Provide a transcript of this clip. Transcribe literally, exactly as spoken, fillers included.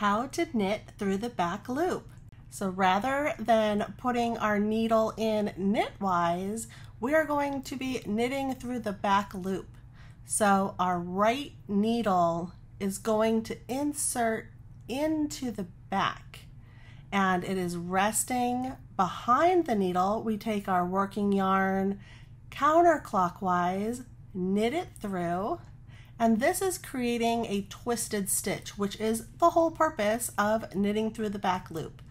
how to knit through the back loop. So rather than putting our needle in knitwise, we are going to be knitting through the back loop. So our right needle is going to insert into the back, and it is resting behind the needle. We take our working yarn counterclockwise, knit it through, and this is creating a twisted stitch, which is the whole purpose of knitting through the back loop.